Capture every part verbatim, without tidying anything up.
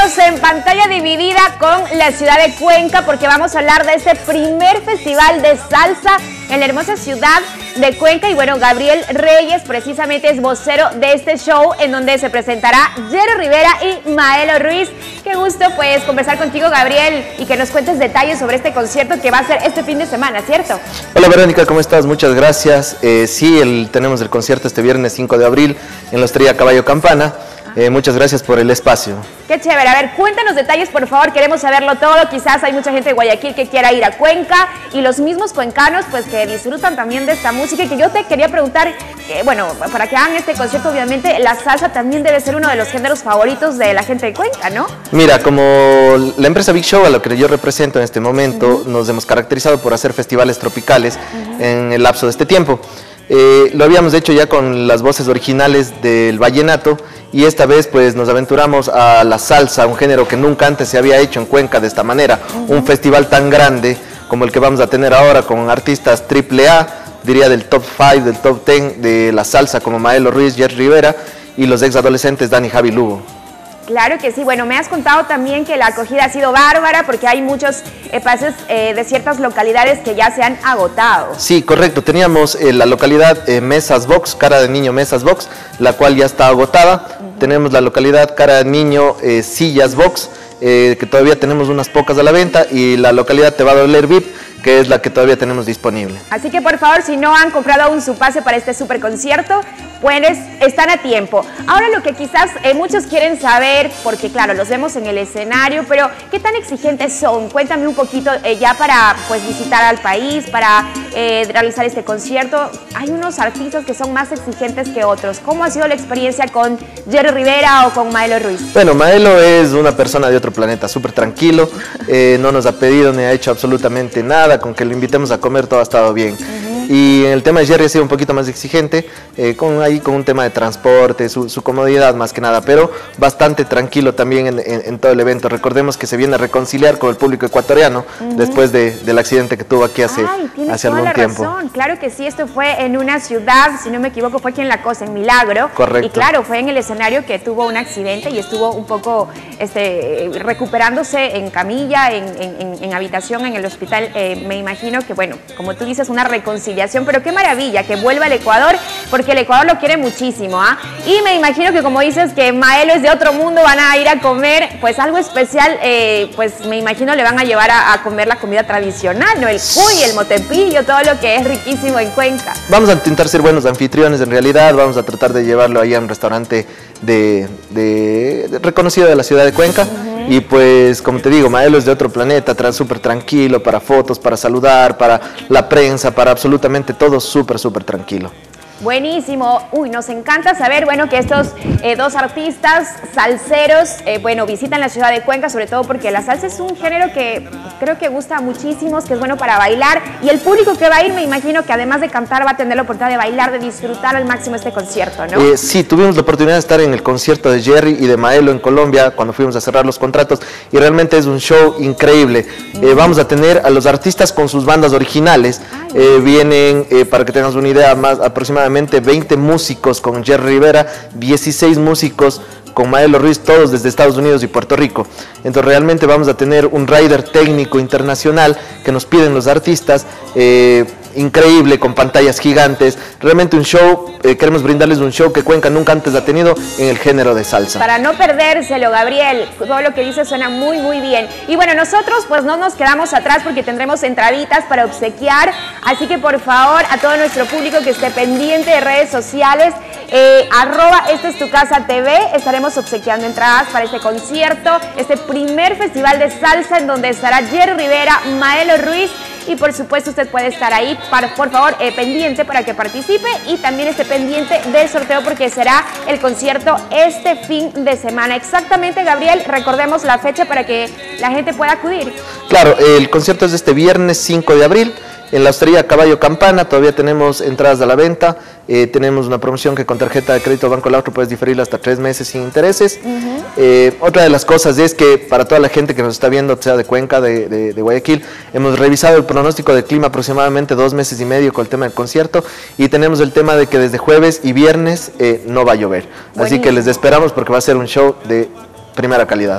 nosotros en pantalla dividida con la ciudad de Cuenca, porque vamos a hablar de este primer festival de salsa en la hermosa ciudad de Cuenca. Y bueno, Gabriel Reyes precisamente es vocero de este show, en donde se presentará Jerry Rivera y Maelo Ruiz. Qué gusto pues conversar contigo, Gabriel, y que nos cuentes detalles sobre este concierto que va a ser este fin de semana, ¿cierto? Hola Verónica, ¿cómo estás? Muchas gracias. Eh, sí, el, tenemos el concierto este viernes cinco de abril en la Hostería Caballo Campana. Eh, muchas gracias por el espacio. Qué chévere. A ver, cuéntanos detalles, por favor. Queremos saberlo todo. Quizás hay mucha gente de Guayaquil que quiera ir a Cuenca, y los mismos cuencanos pues que disfrutan también de esta música. Y que yo te quería preguntar, que, bueno, para que hagan este concierto, obviamente la salsa también debe ser uno de los géneros favoritos de la gente de Cuenca, ¿no? Mira, como la empresa Big Show, a lo que yo represento en este momento, uh-huh. nos hemos caracterizado por hacer festivales tropicales uh-huh. en el lapso de este tiempo. Eh, lo habíamos hecho ya con las voces originales del vallenato, y esta vez pues nos aventuramos a la salsa, un género que nunca antes se había hecho en Cuenca de esta manera. Uh-huh. Un festival tan grande como el que vamos a tener ahora, con artistas triple A, diría del top cinco, del top diez de la salsa, como Maelo Ruiz, Jerry Rivera y los ex adolescentes Dani, Javi, Lugo. Claro que sí. Bueno, me has contado también que la acogida ha sido bárbara, porque hay muchos eh, pases eh, de ciertas localidades que ya se han agotado. Sí, correcto. Teníamos eh, la localidad eh, Mesas Box, Cara de Niño Mesas Box, la cual ya está agotada. Uh-huh. Tenemos la localidad Cara de Niño eh, Sillas Box, eh, que todavía tenemos unas pocas a la venta, y la localidad Te va a doler V I P, que es la que todavía tenemos disponible. Así que por favor, si no han comprado aún su pase para este super concierto, pues están a tiempo. Ahora, lo que quizás eh, muchos quieren saber, porque claro, los vemos en el escenario, pero ¿qué tan exigentes son? Cuéntame un poquito eh, ya para pues visitar al país, para eh, realizar este concierto. Hay unos artistas que son más exigentes que otros. ¿Cómo ha sido la experiencia con Jerry Rivera o con Maelo Ruiz? Bueno, Maelo es una persona de otro planeta, súper tranquilo, eh, no nos ha pedido ni ha hecho absolutamente nada. Con que lo invitemos a comer todo ha estado bien. Uh-huh. Y en el tema de Jerry ha sido un poquito más exigente, eh, con, ahí, con un tema de transporte, su, su comodidad más que nada, pero bastante tranquilo también en, en, en todo el evento. Recordemos que se viene a reconciliar con el público ecuatoriano uh-huh. después de, del accidente que tuvo aquí hace, Ay, hace algún algún tiempo. Razón. Claro que sí, esto fue en una ciudad, si no me equivoco, fue aquí en La Cosa, en Milagro. Correcto. Y claro, fue en el escenario que tuvo un accidente y estuvo un poco este, recuperándose en camilla, en, en, en habitación en el hospital. Eh, me imagino que, bueno, como tú dices, una reconciliación, pero qué maravilla que vuelva al Ecuador, porque el Ecuador lo quiere muchísimo, ¿ah? ¿eh? Y me imagino que, como dices, que Maelo es de otro mundo, van a ir a comer pues algo especial, eh, pues me imagino le van a llevar a, a comer la comida tradicional, ¿no? El cuy, el motepillo, todo lo que es riquísimo en Cuenca. Vamos a intentar ser buenos anfitriones, en realidad vamos a tratar de llevarlo ahí a un restaurante de, de, de reconocido de la ciudad de Cuenca. Uh-huh. Y pues, como te digo, Maelo es de otro planeta, súper tranquilo, para fotos, para saludar, para la prensa, para absolutamente todo, súper, súper tranquilo. Buenísimo. Uy, nos encanta saber, bueno, que estos eh, dos artistas salseros, eh, bueno, visitan la ciudad de Cuenca, sobre todo porque la salsa es un género que creo que gusta a muchísimos, que es bueno para bailar, y el público que va a ir, me imagino que además de cantar va a tener la oportunidad de bailar, de disfrutar al máximo este concierto, ¿no? Eh, sí, tuvimos la oportunidad de estar en el concierto de Jerry y de Maelo en Colombia, cuando fuimos a cerrar los contratos, y realmente es un show increíble. Mm. Eh, vamos a tener a los artistas con sus bandas originales. Eh, vienen, eh, para que tengas una idea, más aproximadamente veinte músicos con Jerry Rivera, dieciséis músicos con Maelo Ruiz, todos desde Estados Unidos y Puerto Rico. Entonces realmente vamos a tener un rider técnico internacional que nos piden los artistas, eh, increíble, con pantallas gigantes, realmente un show, eh, queremos brindarles un show que Cuenca nunca antes ha tenido en el género de salsa. Para no perdérselo, Gabriel, todo lo que dice suena muy muy bien. Y bueno, nosotros pues no nos quedamos atrás, porque tendremos entraditas para obsequiar, así que por favor a todo nuestro público que esté pendiente de redes sociales, eh, arroba Esta es tu casa T V, estaremos obsequiando entradas para este concierto, este primer festival de salsa, en donde estará Jerry Rivera, Maelo Ruiz, y por supuesto usted puede estar ahí, para, por favor, eh, pendiente para que participe, y también esté pendiente del sorteo, porque será el concierto este fin de semana. Exactamente, Gabriel, recordemos la fecha para que la gente pueda acudir. Claro, el concierto es este viernes cinco de abril. En la Hostería Caballo Campana todavía tenemos entradas a la venta, eh, tenemos una promoción que con tarjeta de crédito Banco Lautro puedes diferirla hasta tres meses sin intereses. Uh-huh. eh, otra de las cosas es que para toda la gente que nos está viendo, sea de Cuenca, de, de, de Guayaquil, hemos revisado el pronóstico de clima aproximadamente dos meses y medio con el tema del concierto, y tenemos el tema de que desde jueves y viernes eh, no va a llover. Buenísimo. Así que les esperamos, porque va a ser un show de primera calidad.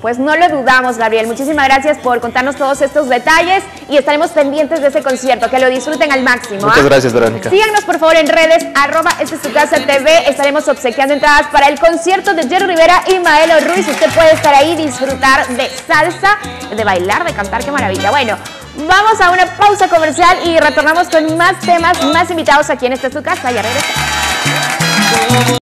Pues no lo dudamos, Gabriel. Muchísimas gracias por contarnos todos estos detalles y estaremos pendientes de ese concierto. Que lo disfruten al máximo. Muchas ¿ah? gracias, Verónica. Síganos, por favor, en redes, arroba Esta es tu casa T V. Estaremos obsequiando entradas para el concierto de Jerry Rivera y Maelo Ruiz. Usted puede estar ahí, disfrutar de salsa, de bailar, de cantar. ¡Qué maravilla! Bueno, vamos a una pausa comercial y retornamos con más temas, más invitados aquí en Esta es tu casa. Ya regresamos.